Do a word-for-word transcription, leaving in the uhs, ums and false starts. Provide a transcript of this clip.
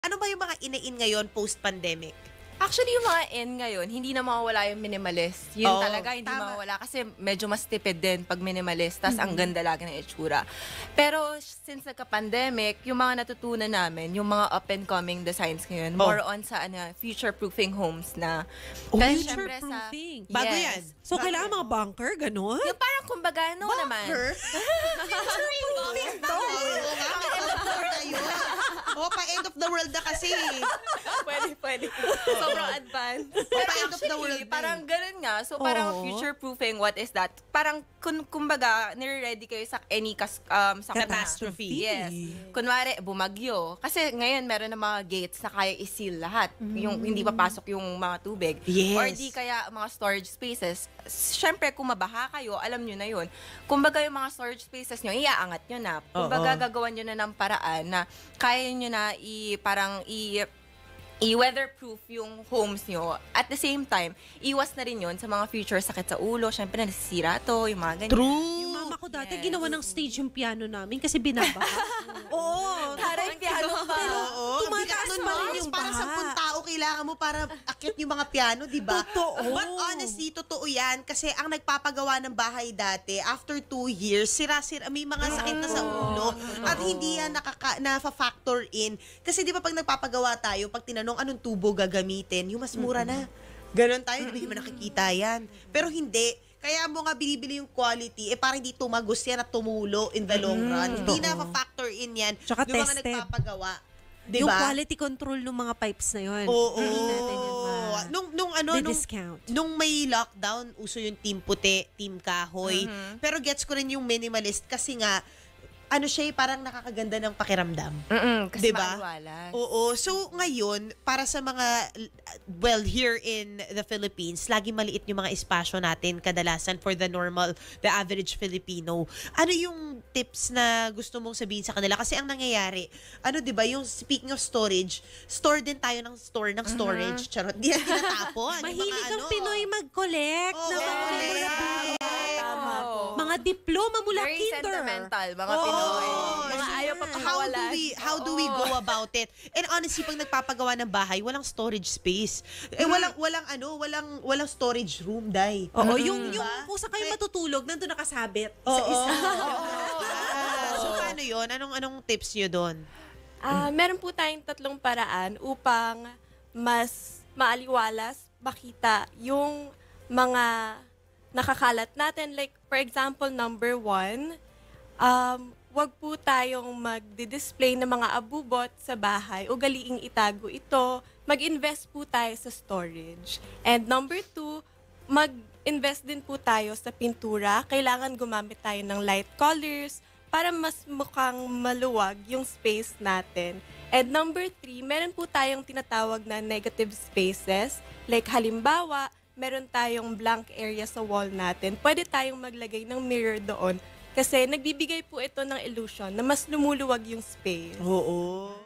Ano ba yung mga ina-in ngayon post-pandemic? Actually, yung mga in ngayon, hindi na mawawala yung minimalist. Yun Oo, talaga, hindi tama. mawawala. Kasi medyo mas tipid din pag minimalist. Tas ang ganda lagi ng itsura. Pero since nagka-pandemic, yung mga natutunan namin, yung mga up-and-coming designs ngayon, Oh. more on sa ano, future-proofing homes na. Oh, Kasi syempre future-proofing. Bago Yes. yan. So, kailangan mga bunker, gano'n? Yung parang kumbaga, no naman. Bunker? Oo nga, end of the world na yun. Oo, pa end of the world na kasi. Pwede, pwede. Sobrang advanced. Oo, pa end of the world na eh. Parang ganun nga. So, parang Oo. future-proofing, what is that? Parang, kun, kumbaga, nire-ready kayo sa any kas, um, sakuna. Catastrophe. Yes. Kunwari, bumagyo. Kasi ngayon, meron na mga gates na kaya i-seal lahat. Yung hindi papasok yung mga tubig. Yes. Or di kaya mga storage spaces. Siyempre, kung mabaha kayo, alam nyo na yun. Kumbaga, yung mga storage spaces nyo, iaangat nyo na. Kumbaga, Oo. gagawan nyo na ng paraan na kaya nyo na i, parang i, i-weatherproof yung homes nyo. At the same time, iwas na rin yun sa mga future sakit sa ulo. Siyempre, nasisira to, yung mga ganyan. True. Yung mama ko dati, Yes. ginawa ng stage yung piano namin kasi binabaha. Oo. Taray, piano pa. Oo. Tumataas Bigla- pa rin ano, yung parang baha. sampung tao kailangan mo para akit yung mga piano, di ba? Totoo. But honestly, totoo yan. Kasi ang nagpapagawa ng bahay dati, after two years, sira-sira, may mga sakit na sa ulo. At hindi yan nakaka, na-factor in. Kasi di ba pag nagpapagawa tayo, pag tinanong anong tubo gagamitin, yung mas mura na. Ganon tayo, di ba hindi mo nakikita yan. Pero hindi. Kaya mo nga binibili yung quality, eh parang hindi tumagos yan at tumulo in the long run. Hindi na factor in yan Tsaka yung mga tested. nagpapagawa. Di Yung ba? quality control ng mga pipes na yun. Oo. Hindi natin yan ma- Nung, nung ano, nung, discount. nung may lockdown, uso yung team puti, team kahoy. Pero gets ko rin yung minimalist kasi nga, ano siya, eh, parang nakakaganda ng pakiramdam. Mm-mm, kasi Diba? maaliwalas. Oo. So, ngayon, para sa mga, well, here in the Philippines, lagi maliit yung mga espasyo natin kadalasan for the normal, the average Filipino. Ano yung tips na gusto mong sabihin sa kanila? Kasi ang nangyayari, ano, di ba, yung speaking of storage, store din tayo ng store ng storage. Charot. Di yan tinatapon. Yung Mahilig mga ang ano. Pinoy mag-collect Oo, ng mga mag-collect. memorabilia. Tama po. Mga diploma mula Very kinder. sentimental, mga Oo. Pinoy. Mga So, ayaw pa how do pakawalan. we how do we go about it? And honestly, pag nagpapagawa ng bahay, walang storage space. Eh walang walang ano, walang walang storage room, dai. Oo, yung, Diba? yung kung saan kayo matutulog, nandun nakasabit. Oo. Isa-isa. Ah, so paano 'yon? Anong anong tips niyo doon? Ah, meron po tayong tatlong paraan upang mas maaliwalas, makita yung mga nakakalat natin. Like, for example, number one, um, wag po tayong magdi-display ng mga abubot sa bahay. Ugaliing itago ito. Mag-invest po tayo sa storage. And number two, mag-invest din po tayo sa pintura. Kailangan gumamit tayo ng light colors para mas mukhang maluwag yung space natin. And number three, meron po tayong tinatawag na negative spaces. Like halimbawa, meron tayong blank area sa wall natin. Pwede tayong maglagay ng mirror doon. Kasi nagbibigay po ito ng illusion na mas lumuluwag yung space. Oo.